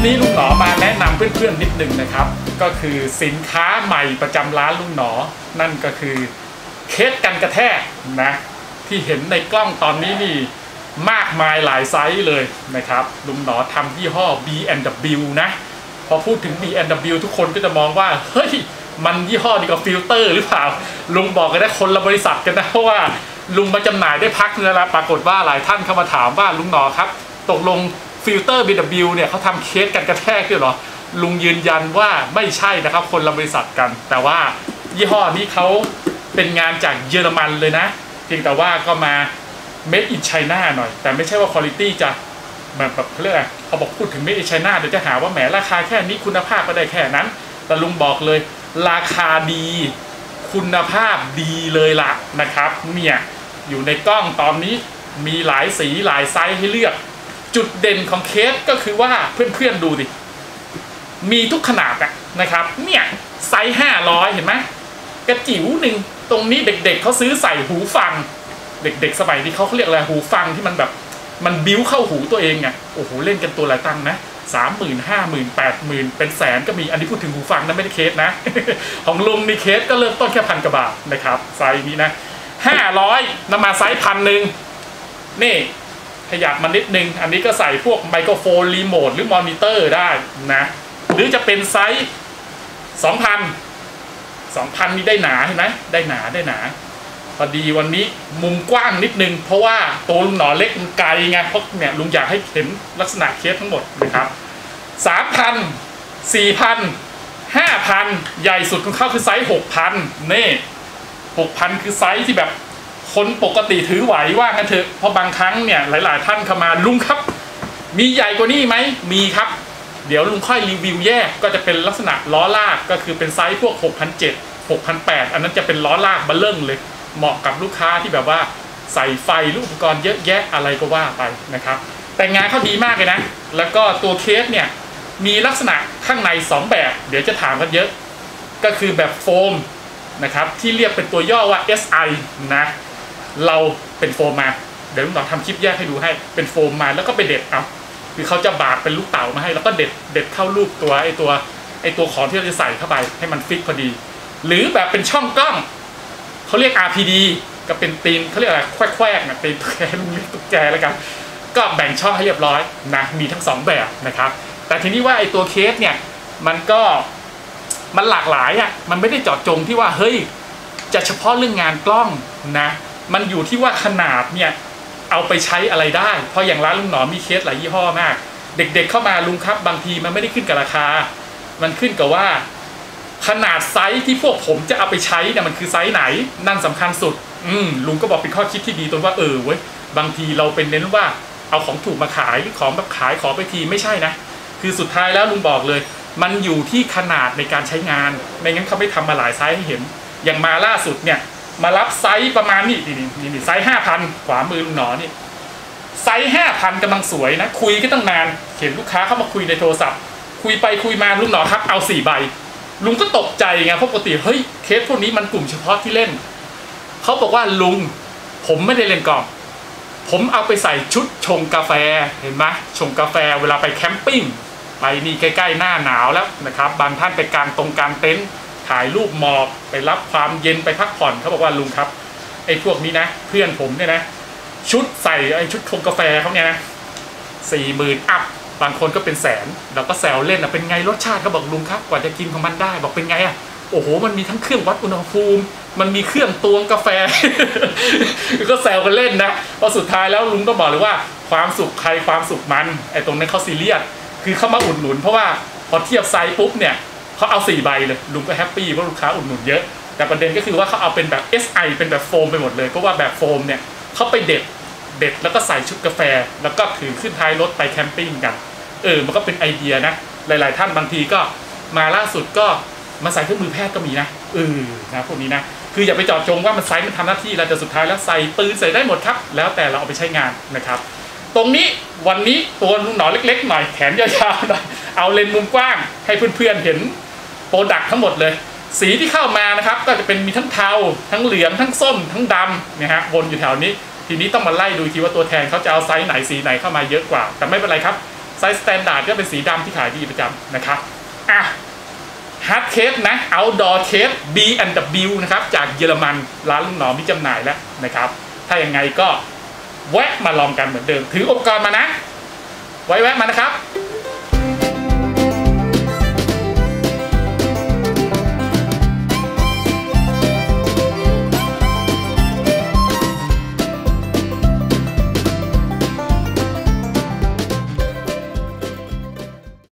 นี้ลุงหนอมาแนะนำเพื่อนๆนิดนึงนะครับก็คือสินค้าใหม่ประจำร้านลุงหนอนั่นก็คือเคสกันกระแทกนะที่เห็นในกล้องตอนนี้นี่มากมายหลายไซส์เลยนะครับลุงหนอทำยี่ห้อ B&W นะพอพูดถึง B&W ทุกคนก็จะมองว่าเฮ้ยมันยี่ห้อเดียวกับฟิลเตอร์หรือเปล่าลุงบอกกันได้คนละบริษัทกันนะเพราะว่าลุงมาจำหน่ายได้พักนึงแล้วปรากฏว่าหลายท่านเข้ามาถามว่าลุงหนอครับตกลงฟิลเตอร์ B&W เนี่ยเขาทำเคสกันกระแทกด้วยเหรอลุงยืนยันว่าไม่ใช่นะครับคนละบริษัทกันแต่ว่ายี่ห้อนี้เขาเป็นงานจากเยอรมันเลยนะเพียงแต่ว่าก็มา Made in China หน่อยแต่ไม่ใช่ว่า quality จะแบบเขาเรียกอะไรเขาบอกพูดถึง Made in China เดี๋ยวจะหาว่าแหมราคาแค่นี้คุณภาพก็ได้แค่นั้นแต่ลุงบอกเลยราคาดีคุณภาพดีเลยล่ะนะครับเนี่ยอยู่ในกล้องตอนนี้มีหลายสีหลายไซส์ให้เลือกจุดเด่นของเคสก็คือว่าเพื่อนๆดูดิมีทุกขนาดนะครับเนี่ยไซส์500เห็นไหมกระจิ๋วหนึ่งตรงนี้เด็กๆเขาซื้อใส่หูฟังเด็กๆสมัยนี้เขาเรียกอะไรหูฟังที่มันแบบมันบิ้วเข้าหูตัวเองไงโอ้โหเล่นกันตัวหลายตังค์นะ30,000 50,000 80,000เป็นแสนก็มีอันนี้พูดถึงหูฟังนะไม่ได้เคสนะ ของลุงในเคสก็เริ่มต้นแค่1,000 กว่าบาทนะครับไซส์นี้นะ500นำมาไซส์1,001นี่ขยับมานิดนึงอันนี้ก็ใส่พวกไมโครโฟนรีโมทหรือมอนิเตอร์ได้นะหรือจะเป็นไซส์ 2,000 นี่ได้หนาเห็นไหมได้หนาพอดีวันนี้มุมกว้างนิดนึงเพราะว่าตัวลุงหนอเล็กมันไกลไงเพราะเนี่ยลุงอยากให้เห็นลักษณะเคสทั้งหมดนะครับ 3,000 4,000 5,000 ใหญ่สุดของเขาคือไซส์ 6,000 นี่ 6,000 คือไซส์ที่แบบคนปกติถือไหวว่ากันเถอะเพราะบางครั้งเนี่ยหลายๆท่านเข้ามาลุงครับมีใหญ่กว่านี้ไหมมีครับเดี๋ยวลุงค่อยรีวิวแยกก็จะเป็นลักษณะล้อลากก็คือเป็นไซส์พวก 6,700 6,800 อันนั้นจะเป็นล้อลากเบ้อเริ่มเลยเหมาะกับลูกค้าที่แบบว่าใส่ไฟหรืออุปกรณ์เยอะแยะอะไรก็ว่าไปนะครับแต่งานเขาดีมากเลยนะแล้วก็ตัวเคสเนี่ยมีลักษณะข้างใน2แบบเดี๋ยวจะถามกันเยอะก็คือแบบโฟมนะครับที่เรียกเป็นตัวย่อว่า SI นะเราเป็นโฟมมาเดี๋ยวลุงหนอทำคลิปแยกให้ดูให้เป็นโฟมมาแล้วก็ไปเด็ดเอาคือเขาจะบากเป็นลูกเต๋ามาให้แล้วก็เด็ดเข้ารูปตัวไอตัวของที่เราจะใส่เข้าไปให้มันฟิกพอดีหรือแบบเป็นช่องกล้องเขาเรียก RPD ก็เป็นตีนเขาเรียกอะไรแควกๆนะตีนตุ๊กแกลุงเรียกตุ๊กแกแล้วกันก็แบ่งช่องให้เรียบร้อยนะมีทั้ง2แบบนะครับแต่ทีนี้ว่าไอตัวเคสเนี่ยมันหลากหลายอ่ะมันไม่ได้เจาะจงที่ว่าเฮ้ยจะเฉพาะเรื่องงานกล้องนะมันอยู่ที่ว่าขนาดเนี่ยเอาไปใช้อะไรได้เพราะอย่างร้านลุงหนอมีเคสหลายยี่ห้อมากเด็กๆเข้ามาลุงครับบางทีมันไม่ได้ขึ้นกับราคามันขึ้นกับว่าขนาดไซส์ที่พวกผมจะเอาไปใช้เนี่ยมันคือไซส์ไหนนั่นสำคัญสุดลุงก็บอกเป็นข้อคิดที่ดีตรงว่าเว้ยบางทีเราเป็นเน้นว่าเอาของถูกมาขายหรือของแบบขายขอไปทีไม่ใช่นะคือสุดท้ายแล้วลุงบอกเลยมันอยู่ที่ขนาดในการใช้งานไม่งั้นเขาไม่ทำมาหลายไซส์ให้เห็นอย่างมาล่าสุดเนี่ยมารับไซส์ประมาณนี่ไซส์ 5,000 ขวามือลุงหนอนี่ไซส์ 5,000 กำลังสวยนะคุยก็ตั้งนานเห็นลูกค้าเข้ามาคุยในโทรศัพท์คุยไปคุยมาลุงหนอครับเอา4 ใบลุงก็ตกใจไงเพราะปกติเฮ้ยเคสพวกนี้มันกลุ่มเฉพาะที่เล่นเขาบอกว่าลุงผมไม่ได้เล่นกล่องผมเอาไปใส่ชุดชงกาแฟเห็นไหมชงกาแฟเวลาไปแคมปิ้งไปนี่ใกล้ๆหน้าหนาวแล้วนะครับบางท่านไปกางเต็นท์ถ่ายรูปหมอกไปรับความเย็นไปพักผ่อนเขาบอกว่าลุงครับไอ้พวกนี้นะเพื่อนผมเนี่ยนะชุดใส่ไอ้ชุดชงกาแฟเขาเนี่ยนะ40,000 อัพบางคนก็เป็นแสนเราก็แซวเล่นเป็นไงรสชาติเขาบอกลุงครับกว่าจะกินของมันได้บอกเป็นไงอ่ะโอ้โหมันมีทั้งเครื่องวัดอุณหภูมิมันมีเครื่องตวงกาแฟ ก็แซวกันเล่นนะพอสุดท้ายแล้วลุงก็บอกเลยว่าความสุขใครความสุขมันไอ้ตรงนั้นเขาซีเรียสคือเขามาอุดหนุนเพราะว่าพอเทียบไซส์ปุ๊บเนี่ยเขาเอา4 ใบเลยลุงก็แฮปปี้เพราะลูกค้าอุดหนุนเยอะแต่ประเด็นก็คือว่าเขาเอาเป็นแบบ SI เป็นแบบโฟมไปหมดเลยเพราะว่าแบบโฟมเนี่ยเขาไปเด็ดแล้วก็ใส่ชุดกาแฟแล้วก็ถือขึ้นท้ายรถไปแคมปิ้งกันมันก็เป็นไอเดียนะหลายๆท่านบางทีก็มาล่าสุดก็มาใส่เครื่องมือแพทย์ก็มีนะนะพวกนี้นะคืออย่าไปเจาะจงว่ามันไซส์มันทำหน้าที่แล้วแต่สุดท้ายแล้วใส่ปืนใส่ได้หมดครับแล้วแต่เราเอาไปใช้งานนะครับตรงนี้วันนี้ตัวลุงหนอเล็กๆหน่อยแขนยาวๆหน่อยเอาเลนส์มุมกว้างให้เพื่อนๆเห็นโปรดักต์ทั้งหมดเลยสีที่เข้ามานะครับก็จะเป็นมีทั้งเทาทั้งเหลืองทั้งส้มทั้งดำนะฮะวนอยู่แถวนี้ทีนี้ต้องมาไล่ดูทีว่าตัวแทนเขาจะเอาไซส์ไหนสีไหนเข้ามาเยอะกว่าแต่ไม่เป็นไรครับไซส์สแตนดาร์ดก็เป็นสีดำที่ขายดีประจำนะครับอ่ะฮาร์ดเคสนะ outdoor case B&W นะครับจากเยอรมันร้านลุงหนอมมีจำหน่ายแล้วนะครับถ้าอย่างไงก็แวะมาลองกันเหมือนเดิมถืออุปกรณ์มานะไว้แวะมานะครับ